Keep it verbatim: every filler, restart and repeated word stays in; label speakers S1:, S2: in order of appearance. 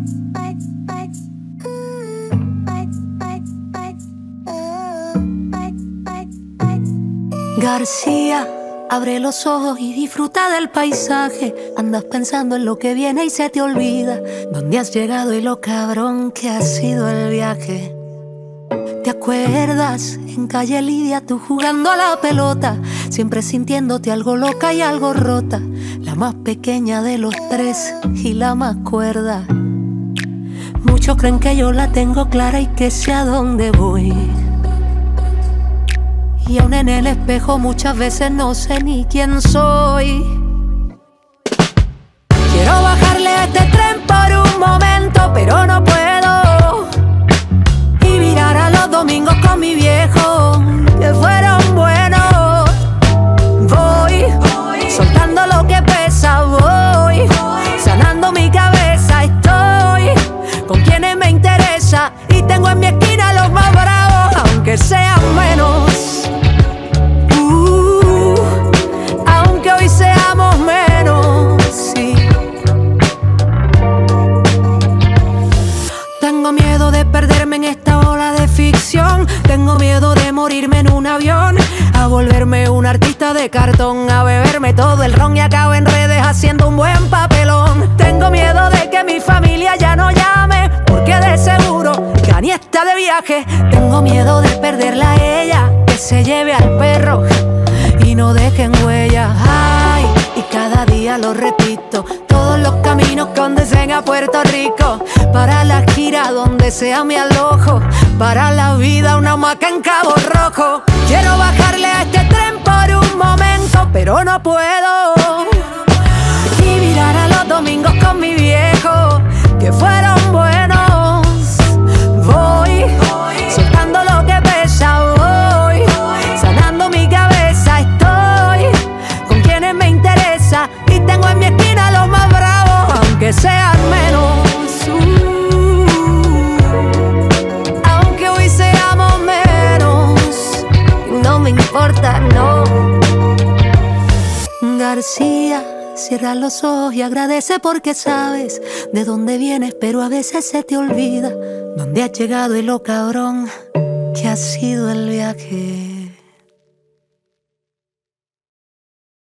S1: García, abre los ojos y disfruta del paisaje. Andas pensando en lo que viene y se te olvida dónde has llegado y lo cabrón que ha sido el viaje. ¿Te acuerdas? En calle Lidia tú jugando a la pelota, siempre sintiéndote algo loca y algo rota, la más pequeña de los tres y la más cuerda. Muchos creen que yo la tengo clara y que sé a dónde voy, y aún en el espejo muchas veces no sé ni quién soy. Quiero bajarle a este tren por un momento, pero no puedo, y virar a los domingos con mi viejo, que fueron buenos. Voy, soltando lo que pesa, voy, sanando mi cabeza. Estoy con quienes me interesa y tengo en mi esquina a los más bravos, aunque sean menos. Seamos menos, sí. Tengo miedo de perderme en esta ola de ficción. Tengo miedo de morirme en un avión, a volverme un artista de cartón, a beberme todo el ron y acabo en redes haciendo un buen papelón. Tengo miedo de que mi familia ya no llame, porque de seguro Cani está de viaje. Tengo miedo de perderla a ella, que se lleve al perro y no dejen huella. Ay, y cada día lo repito, todos los caminos conducen a Puerto Rico. Para la gira donde sea me alojo, para la vida una hamaca en Cabo Rojo. Quiero bajarle a este tren por un momento, pero no puedo, y mirar a los domingos con mi viejo, que fueron buenos. Voy, soltando lo que pesa, voy, sanando mi cabeza. Estoy con quienes me interesa y tengo en mi esquina a los más bravos, aunque sean menos. Uh, aunque hoy seamos menos, no me importa, no. García, cierra los ojos y agradece porque sabes de dónde vienes, pero a veces se te olvida dónde has llegado y lo cabrón que ha sido el viaje.